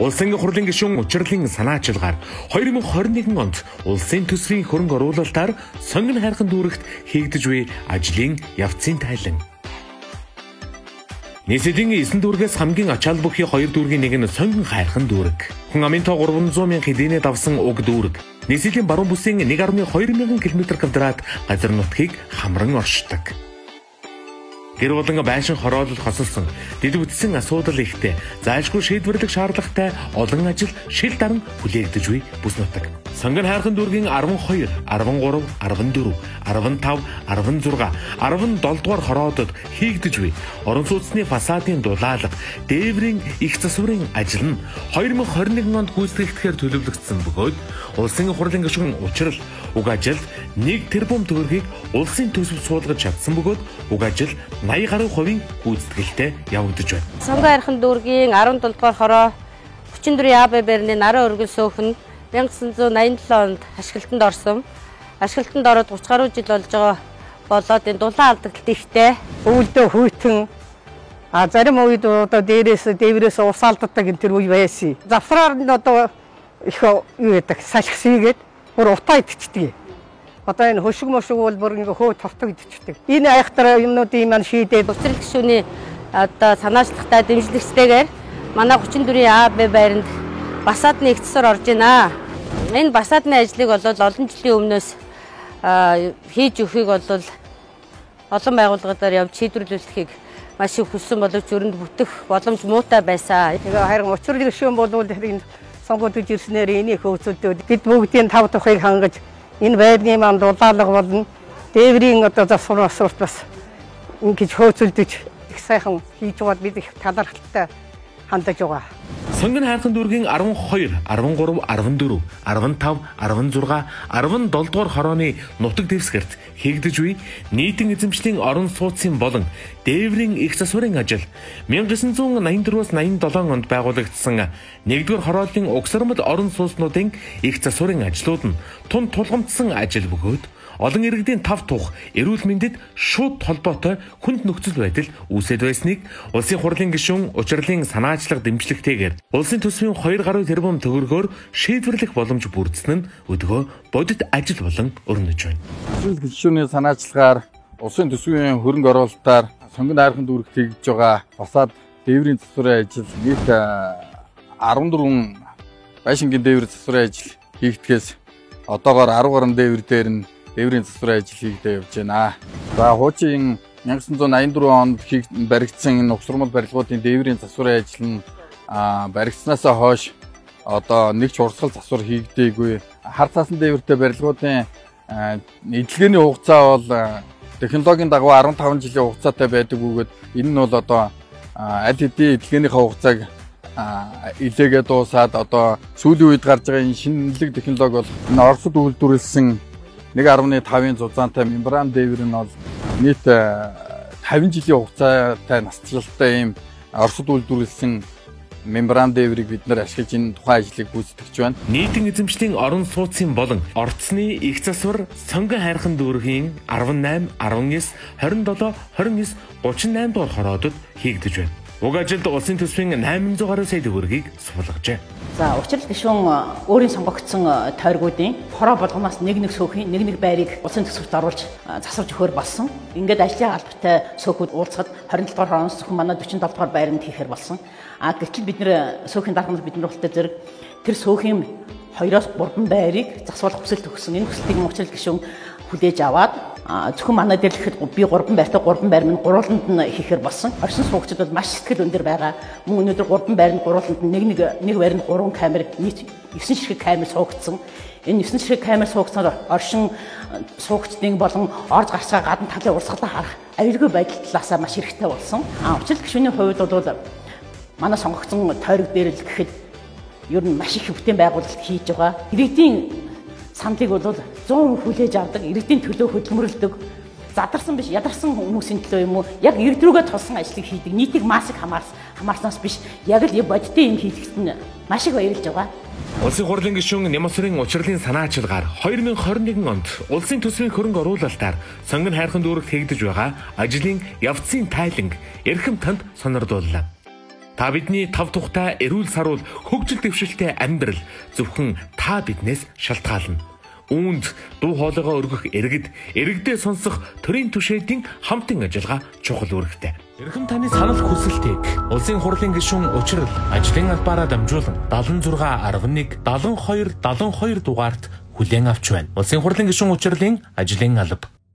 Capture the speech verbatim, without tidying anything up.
Улсын хурлын гишүүн учрлын санаачилгаар two thousand twenty-one онд улсын төсвийн хөрөнгө оруулалтаар сонгон хайрхан дүүрэгт хийгдэж буй ажлын явцын тайлан. Нийслэлийн эзэн дүүргээс хамгийн ачаал бүхий хоёр дүүргийн нэг нь сонгон хайрхан дүүрэг. Хүн амын тоо three hundred мянган хэдийнэ давсан уг дүүрэг. Нийслэлийн баруун бүсийн one point two мянган километр квадрат газар нутгийг хамран оршдог. Гэр болон байшин хороолол хосолсон дэд бүтсэн асуудал ихтэй зайлшгүй шийдвэрлэх шаардлагатай олон ажил шил даран хүлээгдэж буй бүс нутаг. Сонгон хайрхан дүүргийн twelve, twenty-three, twenty-five, twenty-six, seventeen дугаар хороодод хийгдэж буй орон сууцны фасадын дулаалга, дээврийн их засварын ажил нь twenty twenty-one онд гүйцэтгэхээр төлөвлөгдсөн бөгөөд улсын хурлын гишүүн учрал уг ажилд one тэрбум төгрөгийг улсын төсөв суулгаж чадсан бөгөөд уг ажил eighty гаруй хувийн гүйцэтгэлтэй явагдаж байна. Сонгон хайрхан дүүргийн seventeen дугаар хороо forty-four А Б барины наран өргөл сөөхн nineteen ninety-seven онд ашиглалтанд орсон. Ашиглалтанд ороод thirty гаруй жил болж байгаа болоод энэ дулаан алдагт ихтэй өвөлдөө хүйтэн а зарим үед одоо дээрээс дээврээс ус алддаг энэ төр үе байсан. Завсраар нь одоо их юу гэдэг салхисгээд бүр утаа идчихдэг. Одоо энэ хөшиг мошиг бол бүр ингээ хөө товтог идчихдэг. Энэ айхтар юмнуудын маань шийдээд учрал гишүүний одоо санаачлагтай дэмжлэгчтэйгээр манай forty-four А Б байранд басаадны ихцсээр орж байна. Энэ басаадны ажлыг бол олон жилийн өмнөөс хийж өгөхийг бол олон байгууллагуудаар явж шийдвэрлүүлэхийг маш их хүссэн боловч өрөнд бүтэх боломж муутай байсан. Тэгээ харин учрал гишүүн бол энэ сонгогдож ирснээр энийг хөөцөлдөөд бид бүгдийн тав тухыг хангаж энэ байрны маань дулаалга болно. Дээврийн одоо засвар асуулт бас ингэж хөөцөлдөж их сайхан хийж байгаад бид их талархалтай хандаж байгаа. Сонгон хайрхан дүүргийн twelve, twenty-three, twenty-four, twenty-five, twenty-six, seventeen дугаар хорооны нутаг дэвсгэрт хийгдэж буй нийтийн эзэмшлийн орон сууцын болон дээврийн их засварын ажил nineteen ninety-four-аас ninety-seven онд байгуулагдсан нэгдүгээр хорооллын угсармал орон сууцнуудын их засварын ажлууд нь тун тулгамдсан ажил бөгөөд олон иргэдийн тав тух эрүүл мэндэд шууд холбоотой хүнд нөхцөл байдал үүсэт байсныг улсын хурлын гишүүн учрлын санаачлах дэмжлэгтэйгээр улсын төсвийн two гаруй тэрбум төгрөгөөр шийдвэрлэх боломж бүрдсэн нь өдгөө бодит ажил болон өрнөж байна. Улсын гишүүний санаачлагаар улсын төсвийн хөрөнгө оруулалтаар сонгон хайрхан дүүрэгт хийж байгаа фасад дээврийн засварын ажил нийт fourteen байшингийн дээврийн засварын ажил хийгдгээс одоогоор ten гаруй дээвэр дээр нь дээврийн засварын ажил хийгдэж явж байна. За хуучин nineteen ninety-four онд баригдсан энэ угсармал барилгуудын дээврийн засварын ажил нь баригдсанаас хойш одоо нэг ч урсгал засвар хийгдээгүй. Хар цаасан дээвэртэй барилгуудын эдлэгээний хугацаа бол технологийн дагуу fifteen жилийн хугацаатай байдаг бөгөөд энэ нь бол одоо аль хэдийн эдлэгээнийхээ хугацааг илээгээ дуусаад одоо сүүлийн үед гарч байгаа энэ шинэлэг технологи бол энэ Оросд үйлдвэрлэсэн one point five зузаантай мембран дээвэр нь бол нийт fifty жилийн хугацаатай насжилттай ийм Оросд үйлдвэрлэсэн мембран дээврийг бид нар ашиглаж энэ тухайн ажлыг гүйцэтгэж байна. Нийтийн эзэмшлийн орон сууцын болон орцны их засвар сонгон хайрхан дүүргийн eighteen, nineteen, twenty-seven, twenty-nine, thirty-eight дугаар хороодод хийгдэж байна. Уг ажилд улсын төсвийн eight hundred гаруй сая төгрөгийг суулгажээ. За учрал гишүүн өөрийн сонгогдсон тойргуудын хороо болгоноос нэг нэг сөөхийн нэг нэг байрыг улсын төсөвт оруулж засварж өгөхөр болсон. Ингээд ажлын албатай сөөхүүд уулзахад twenty-seven дугаар хороноос зөвхөн манай forty-five дугаар байранд хийхээр болсон. А гэтэл бид нэр сөөхийн дарганд бидний уралтай зэрэг тэр сөөхийн two-оос three байрыг засварлах хүсэлт өгсөн. Энэ хүсэлтийг учрал гишүүн хүлээж аваад зөвхөн манай дээр л ихэд би three байртай three байр минь гурвууланд нь хийхээр болсон. Орчин суугчид бол маш сэтгэл өндөр байгаа. Мөн өнөөдөр three байр нь гурвууланд нэг нэг нэг байр нь three камер нийт nine ширхэг камер суугдсан. Энэ nine ширхэг камер суугцсаар оршин суугчдын болон орж гарцгаа гадна талын урсгалаа харах аюулгүй байдал талаасаа маш хэрэгтэй болсон. А учрал гишүүний хувьд бол манай сонгогдсон тойрог дээр л гэхэд ер нь маш их бүтээн байгуулалт хийж байгаа. Иргэдийн саналыг бол one hundred percent хүлээж авдаг, иргэдийн төлөө хөдөлмөрлөдөг. Задарсан биш, ядарсан хүмүүсийн төлөө юм уу? Яг иргэд рүүгээ тулсан ажлыг хийдэг. Нийтийг маасыг хамаарснаас биш, яг л бодитын юм хийдэгт нь маш их баярлж байгаа. Улсын хурлын гишүүн Нямасрын учрлын санаачилгаар twenty twenty-one онд улсын төсвийн хөрөнгө оруулалтаар сонгон хайрхан дүүрэгт хийгдэж байгаа ажлын явцын тайланг эрхэм танд сонирдууллаа. Та бидний тав тухтай эрүүл саруул хөгжил дэвшилтэй амьдрал зөвхөн та биднээс шалтгаална. Үүнд дуу хоолойгоо өргөх иргэд, иргэдээ сонсох төрийн түшээдийн хамтын ажиллагаа чухал үүрэгтэй. Эрхэм таны санал хүсэлтийг улсын хурлын гишүүн учрал ажлын албаараа дамжуулан дадлан зураг арван нэг дадлан хоёр дадлан хоёр дугаард хүлээн авч байна. Улсын хурлын гишүүн учрлын ажлын алба.